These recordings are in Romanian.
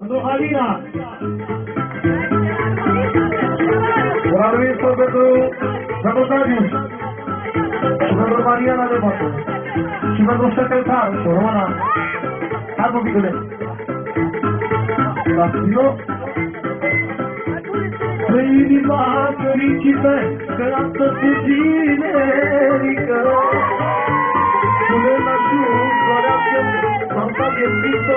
Pentru Halina. Uralui pentru Darius. Și pentru Mariana de Bătă. Și pentru secretar, Romana. Hai, copicule. Dați-o. Că inima fericită, că astăzi e generică. Pune la jur, dorească, am pregătit-o.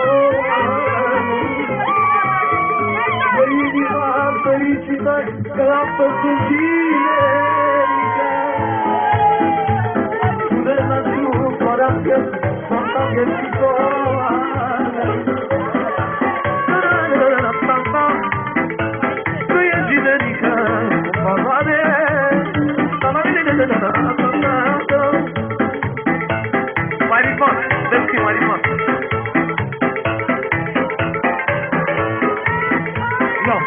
Că inima fericită, că astăzi e generică. Pune la jur, dorească, am pregătit-o. Mai ritmat, dă-mi fi mai ritmat. Ia.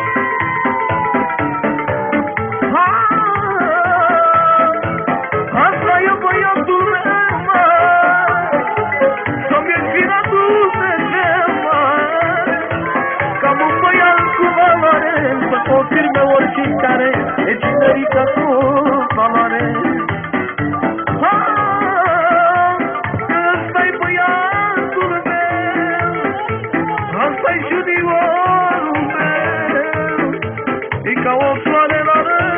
Asta e băiatul meu, mă, să-mi inspirat Dumnezeu, mă, că am un băiat cu valoare, să confirme oricare, e generică cu valoare. Ăsta-i băiatul meu, ăsta-i juniorul meu, e ca o floare la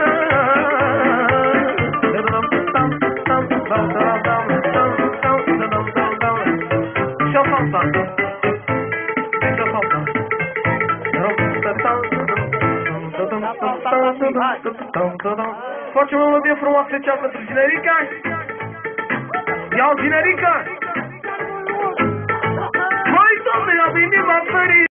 și-o fanta, și-o fanta, facem o melodie frumoasă cea pentru Generica. Iau Generica. Măi, Doamne, am inima fericită.